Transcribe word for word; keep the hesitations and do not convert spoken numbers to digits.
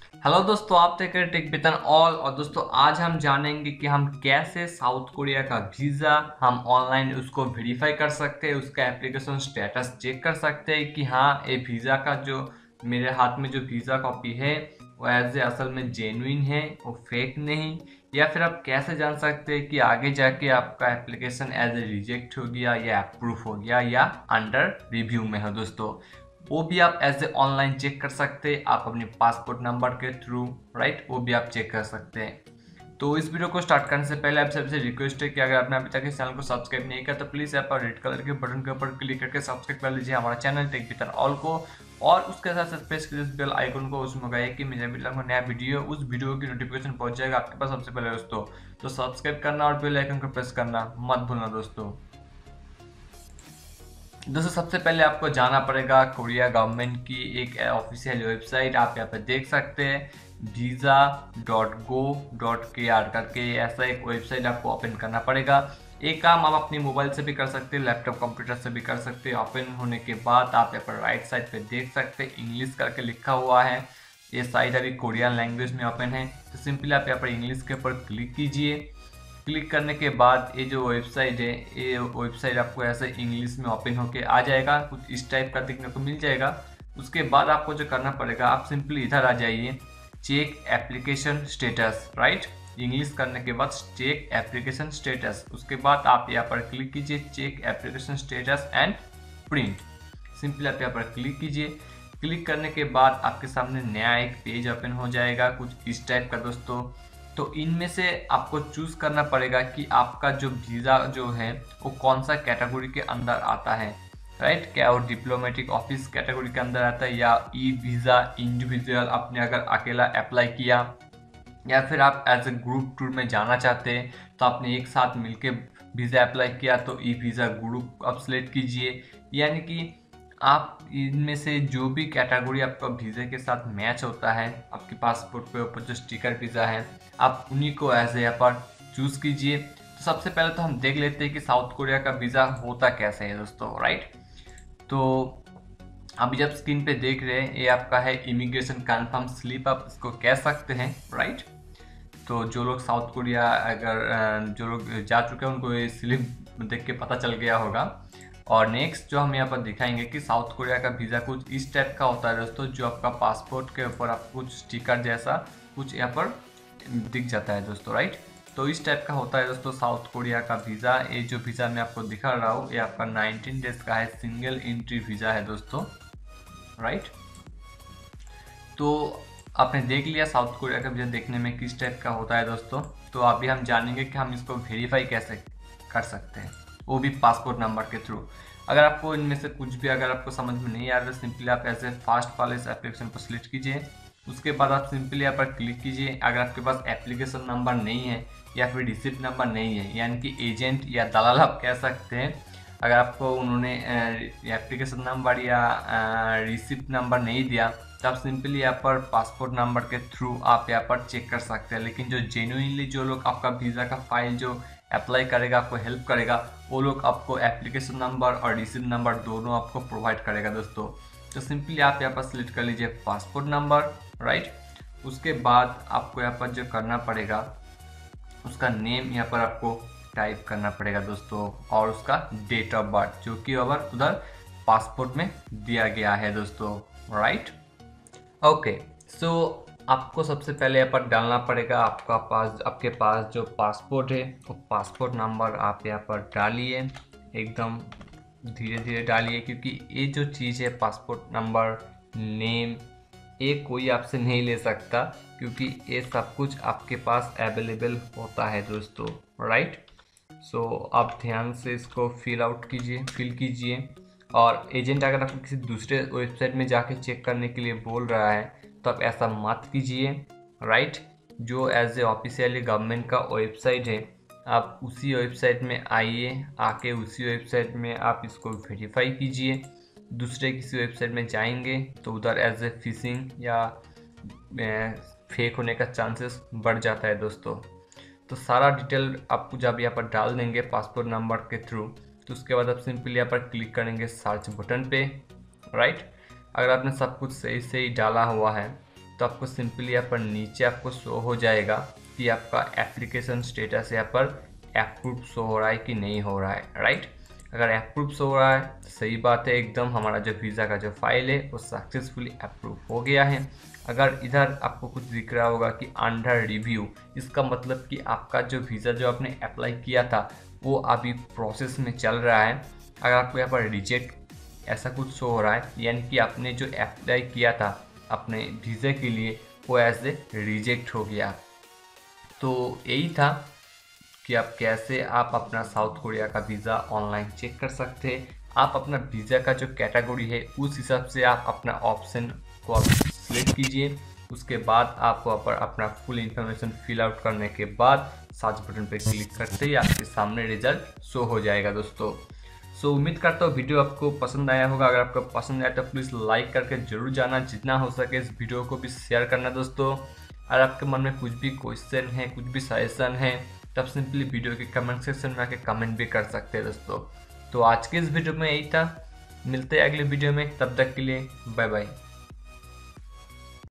Hello दोस्तों, आप देख रहे हैं टेक बितन ऑल। और दोस्तों आज हम जानेंगे कि हम कैसे साउथ कोरिया का वीज़ा हम ऑनलाइन उसको वेरीफाई कर सकते हैं, उसका एप्लीकेशन स्टेटस चेक कर सकते हैं कि हाँ ये वीज़ा का जो मेरे हाथ में जो वीज़ा कॉपी है वो एज ए असल में जेन्युइन है, वो फेक नहीं। या फिर आप कैसे जान सकते हैं कि आगे जाके आपका एप्लीकेशन एज ए रिजेक्ट हो गया या अप्रूव हो गया या अंडर रिव्यू में हो दोस्तों, वो भी आप एज ए ऑनलाइन चेक कर सकते हैं। आप अपने पासपोर्ट नंबर के थ्रू, राइट, वो भी आप चेक कर सकते हैं। तो इस वीडियो को स्टार्ट करने से पहले आप सबसे रिक्वेस्ट है कि अगर आपने अभी तक इस चैनल को सब्सक्राइब नहीं किया तो प्लीज़ आप रेड कलर के बटन के ऊपर क्लिक करके सब्सक्राइब कर लीजिए हमारा चैनल टेक बितन ऑल को। और उसके साथ साथ प्रेस कीजिए बेल आइकन को, उसमें गए कि मेरे वीडियो नया वीडियो उस वीडियो की नोटिफिकेशन पहुंच जाएगा आपके पास सबसे पहले दोस्तों। तो सब्सक्राइब करना और बेल आइकन को प्रेस करना मत भूलना दोस्तों। दोस्तों सबसे पहले आपको जाना पड़ेगा कोरिया गवर्नमेंट की एक ऑफिशियल वेबसाइट, आप यहाँ पे देख सकते हैं visa dot go dot K R करके ऐसा एक वेबसाइट आपको ओपन करना पड़ेगा। एक काम आप अपनी मोबाइल से भी कर सकते हैं, लैपटॉप कंप्यूटर से भी कर सकते हैं। ओपन होने के बाद आप यहाँ पर राइट साइड पे देख सकते हैं इंग्लिश करके लिखा हुआ है। ये साइट अभी कोरियन लैंग्वेज में ओपन है, तो सिंपली आप यहाँ पर इंग्लिश के ऊपर क्लिक कीजिए। क्लिक करने के बाद ये जो वेबसाइट है, ये वेबसाइट आपको ऐसे इंग्लिश में ओपन होके आ जाएगा, कुछ इस टाइप का देखने को मिल जाएगा। उसके बाद आपको जो करना पड़ेगा, आप सिंपली इधर आ जाइए, check application status, right. English करने के बाद चेक एप्लीकेशन स्टेटस, उसके बाद आप यहाँ पर क्लिक कीजिए check application status and print. Simply आप यहाँ पर क्लिक कीजिए। क्लिक करने के बाद आपके सामने नया एक पेज ओपन हो जाएगा कुछ इस टाइप का दोस्तों। तो इनमें से आपको चूज करना पड़ेगा कि आपका जो वीज़ा जो है वो कौन सा कैटेगरी के अंदर आता है, राइट। क्या वो डिप्लोमेटिक ऑफिस कैटेगरी के अंदर आता है, या ई वीज़ा इंडिविजुअल आपने अगर अकेला अप्लाई किया, या फिर आप एज ए ग्रुप टूर में जाना चाहते हैं तो आपने एक साथ मिलके वीज़ा अप्लाई किया तो ई वीज़ा ग्रुप आप सिलेक्ट कीजिए। यानी कि आप इनमें से जो भी कैटेगरी आपका वीज़ा के साथ मैच होता है, आपके पासपोर्ट पे ऊपर जो स्टिकर वीज़ा है, आप उन्हीं को एज ए यहाँ पर चूज़ कीजिए। तो सबसे पहले तो हम देख लेते हैं कि साउथ कोरिया का वीज़ा होता कैसे है दोस्तों, राइट। तो अभी जब स्क्रीन पे देख रहे हैं, ये आपका है इमिग्रेशन कन्फर्म स्लिप, आप इसको कह सकते हैं, राइट। तो जो लोग साउथ कोरिया अगर जो लोग जा चुके हैं उनको ये स्लिप देख के पता चल गया होगा। और नेक्स्ट जो हम यहाँ पर दिखाएंगे कि साउथ कोरिया का वीज़ा कुछ इस टाइप का होता है दोस्तों, जो आपका पासपोर्ट के ऊपर आपको कुछ स्टिकर जैसा कुछ यहाँ पर दिख जाता है दोस्तों, राइट। तो इस टाइप का होता है दोस्तों साउथ कोरिया का वीज़ा। ये जो वीज़ा मैं आपको दिखा रहा हूँ ये आपका नाइनटीन डेज का है, सिंगल एंट्री वीज़ा है दोस्तों, राइट। तो आपने देख लिया साउथ कोरिया का वीज़ा देखने में किस टाइप का होता है दोस्तों। तो अभी हम जानेंगे कि हम इसको वेरीफाई कैसे कर सकते हैं, वो भी पासपोर्ट नंबर के थ्रू। अगर आपको इनमें से कुछ भी अगर आपको समझ में नहीं आ रहा है, सिंपली आप ऐसे फास्ट वाले इस एप्लीकेशन को सिलेक्ट कीजिए। उसके बाद आप सिंपली यहाँ पर क्लिक कीजिए। अगर आपके पास एप्लीकेशन नंबर नहीं है या फिर रिसिप्ट नंबर नहीं है, यानी कि एजेंट या दलाल आप कह सकते हैं, अगर आपको उन्होंने एप्लीकेशन नंबर या रिसिप्ट नंबर नहीं दिया तो आप सिंपली यहाँ पर पासपोर्ट नंबर के थ्रू आप यहाँ पर चेक कर सकते हैं। लेकिन जो जेन्युइनली जो लोग आपका वीज़ा का फाइल जो अप्लाई करेगा, आपको हेल्प करेगा, वो लोग आपको एप्लीकेशन नंबर और रिसिप्ट नंबर दोनों आपको प्रोवाइड करेगा दोस्तों। तो सिंपली आप यहाँ पर सिलेक्ट कर लीजिए पासपोर्ट नंबर, राइट। उसके बाद आपको यहाँ पर जो करना पड़ेगा उसका नेम यहाँ पर आपको टाइप करना पड़ेगा दोस्तों, और उसका डेट ऑफ बर्थ जो कि अगर उधर पासपोर्ट में दिया गया है दोस्तों, राइट। ओके, सो आपको सबसे पहले यहाँ पर डालना पड़ेगा आपका पास आपके पास जो पासपोर्ट है वो पासपोर्ट नंबर आप यहाँ पर डालिए, एकदम धीरे धीरे डालिए, क्योंकि ये जो चीज़ है पासपोर्ट नंबर, नेम, ये कोई आपसे नहीं ले सकता, क्योंकि ये सब कुछ आपके पास अवेलेबल होता है दोस्तों, राइट। सो आप ध्यान से इसको फिल आउट कीजिए, फिल कीजिए। और एजेंट अगर आपको किसी दूसरे वेबसाइट में जाके चेक करने के लिए बोल रहा है तो आप ऐसा मत कीजिए, राइट। जो एज ए ऑफिशियली गवर्नमेंट का वेबसाइट है, आप उसी वेबसाइट में आइए, आके उसी वेबसाइट में आप इसको वेरीफाई कीजिए। दूसरे किसी वेबसाइट में जाएंगे तो उधर एज ए फिशिंग या फेक होने का चांसेस बढ़ जाता है दोस्तों। तो सारा डिटेल आपको जब यहाँ पर डाल देंगे पासपोर्ट नंबर के थ्रू, तो उसके बाद आप सिंपली यहाँ पर क्लिक करेंगे सर्च बटन पे, राइट। अगर आपने सब कुछ सही से ही डाला हुआ है तो आपको सिंपली यहाँ पर नीचे आपको शो हो जाएगा कि आपका एप्लीकेशन स्टेटस यहाँ पर अप्रूव शो हो रहा है कि नहीं हो रहा है, राइट। अगर अप्रूव शो हो रहा है तो सही बात है एकदम, हमारा जो वीज़ा का जो फाइल है वो सक्सेसफुली अप्रूव हो गया है। अगर इधर आपको कुछ दिख रहा होगा कि अंडर रिव्यू, इसका मतलब कि आपका जो वीज़ा जो आपने अप्लाई किया था वो अभी प्रोसेस में चल रहा है। अगर आपको यहाँ पर रिजेक्ट ऐसा कुछ शो हो रहा है, यानी कि आपने जो अप्लाई किया था अपने वीज़ा के लिए वो एज ए रिजेक्ट हो गया। तो यही था कि आप कैसे आप अपना साउथ कोरिया का वीज़ा ऑनलाइन चेक कर सकते हैं। आप अपना वीज़ा का जो कैटेगरी है उस हिसाब से आप अपना ऑप्शन को आप सिलेक्ट कीजिए। उसके बाद आप वहाँ पर अपना फुल इंफॉर्मेशन फिल आउट करने के बाद सर्च बटन पर क्लिक करते ही आपके सामने रिजल्ट शो हो जाएगा दोस्तों। सो उम्मीद करता हूँ वीडियो आपको पसंद आया होगा। अगर आपको पसंद आया तो प्लीज़ लाइक करके जरूर जाना, जितना हो सके इस वीडियो को भी शेयर करना दोस्तों। अगर आपके मन में कुछ भी क्वेश्चन है, कुछ भी सजेशन है तो आप सिंपली वीडियो के कमेंट सेक्शन में आके कमेंट भी कर सकते हैं दोस्तों। तो आज के इस वीडियो में यही था, मिलते हैं अगले वीडियो में, तब तक के लिए बाय बाय।